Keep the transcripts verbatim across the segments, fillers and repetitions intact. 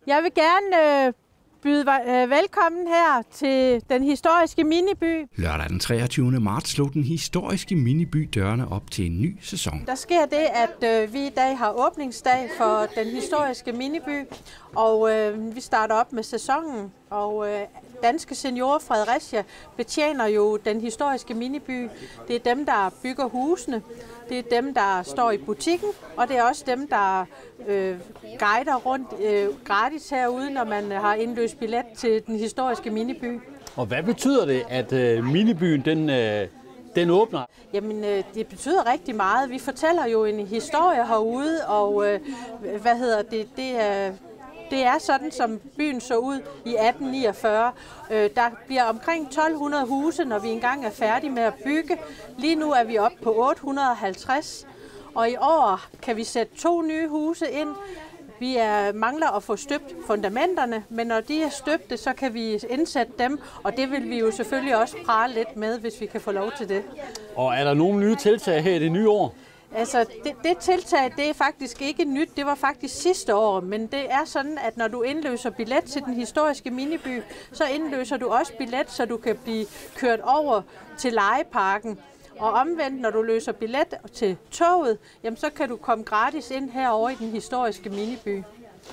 Jeg vil gerne øh, byde øh, velkommen her til den historiske miniby. Lørdag den treogtyvende marts slog den historiske miniby dørene op til en ny sæson. Der sker det, at øh, vi i dag har åbningsdag for den historiske miniby, og øh, vi starter op med sæsonen. Og øh, Danske Seniorer Fredericia betjener jo den historiske miniby. Det er dem, der bygger husene, det er dem, der står i butikken, og det er også dem, der øh, guider rundt øh, gratis herude, når man har indløst billet til den historiske miniby. Og hvad betyder det, at øh, minibyen den, øh, den åbner? Jamen, øh, det betyder rigtig meget. Vi fortæller jo en historie herude, og øh, hvad hedder det, det er... Det er sådan, som byen så ud i atten niogfyrre. Der bliver omkring tolv hundrede huse, når vi engang er færdige med at bygge. Lige nu er vi oppe på otte hundrede og halvtreds, og i år kan vi sætte to nye huse ind. Vi er, mangler at få støbt fundamenterne, men når de er støbte, så kan vi indsætte dem, og det vil vi jo selvfølgelig også prale lidt med, hvis vi kan få lov til det. Og er der nogle nye tiltag her i det nye år? Altså, det, det tiltag, det er faktisk ikke nyt. Det var faktisk sidste år, men det er sådan, at når du indløser billet til den historiske miniby, så indløser du også billet, så du kan blive kørt over til legeparken. Og omvendt, når du løser billet til toget, jamen, så kan du komme gratis ind herover i den historiske miniby.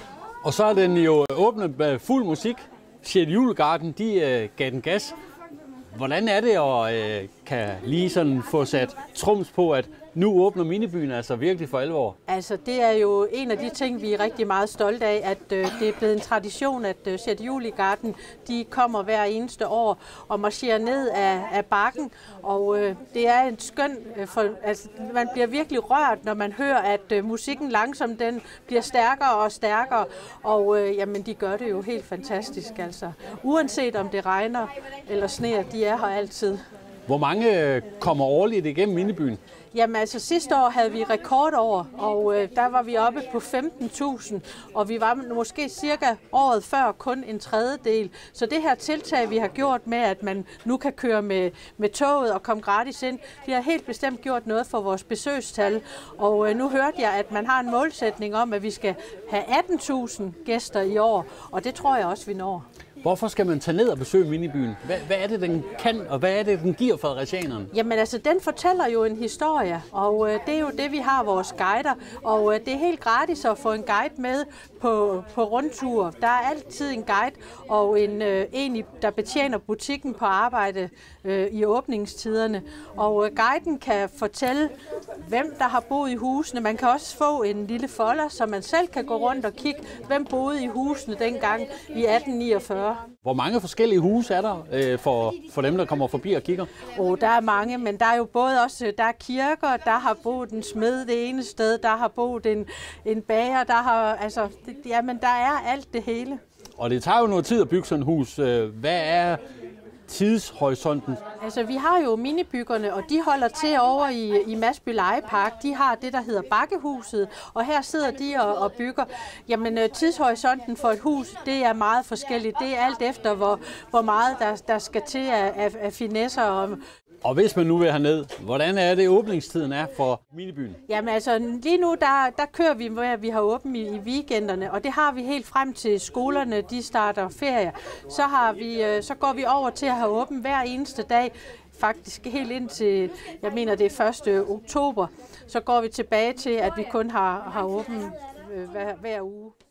Og så er den jo åbnet med fuld musik. sjette Julegarden, de øh, gav den gas. Hvordan er det at øh, kan lige sådan få sat trums på, at nu åbner minibyen altså virkelig for alvor? Altså, det er jo en af de ting, vi er rigtig meget stolte af, at øh, det er blevet en tradition, at øh, sjette Julegarden, de kommer hver eneste år og marcherer ned af, af bakken. Og øh, det er en skøn, øh, for, altså, man bliver virkelig rørt, når man hører, at øh, musikken langsomt den bliver stærkere og stærkere. Og øh, jamen, de gør det jo helt fantastisk, altså. Uanset om det regner eller sner, de er her altid. Hvor mange kommer årligt igennem minibyen? Jamen altså sidste år havde vi rekordår, og øh, der var vi oppe på femten tusind, og vi var måske cirka året før kun en tredjedel. Så det her tiltag, vi har gjort med, at man nu kan køre med, med toget og komme gratis ind, det har helt bestemt gjort noget for vores besøgstal. Og øh, nu hørte jeg, at man har en målsætning om, at vi skal have atten tusind gæster i år, og det tror jeg også, vi når. Hvorfor skal man tage ned og besøge minibyen? Hvad, hvad er det, den kan, og hvad er det, den giver fredericianerne? Jamen altså, den fortæller jo en historie, og øh, det er jo det, vi har vores guider. Og øh, det er helt gratis at få en guide med på, på rundtur. Der er altid en guide, og en, øh, en der betjener butikken på arbejde øh, i åbningstiderne. Og øh, guiden kan fortælle, hvem der har boet i husene. Man kan også få en lille folder, så man selv kan gå rundt og kigge, hvem boede i husene dengang i atten niogfyrre. Hvor mange forskellige huse er der øh, for, for dem, der kommer forbi og kigger? Oh, der er mange, men der er jo både også der er kirker, der har boet en smed det ene sted, der har boet en, en bager, der har, altså, det, jamen, der er alt det hele. Og det tager jo noget tid at bygge sådan et hus. Hvad er tidshorisonten? Altså, vi har jo minibyggerne, og de holder til over i, i Masby Legepark. De har det, der hedder Bakkehuset, og her sidder de og, og bygger. Jamen, tidshorisonten for et hus, det er meget forskelligt. Det er alt efter, hvor, hvor meget der, der skal til af, af, af finesser. Og, og hvis man nu vil herned, hvordan er det åbningstiden er for minibyen? Jamen altså, lige nu der, der kører vi med, at vi har åbent i, i weekenderne, og det har vi helt frem til skolerne, de starter ferie. Så, har vi, så går vi over til at have åbent hver eneste dag, faktisk helt indtil, jeg mener det er første oktober. Så går vi tilbage til, at vi kun har, har åbent hver, hver uge.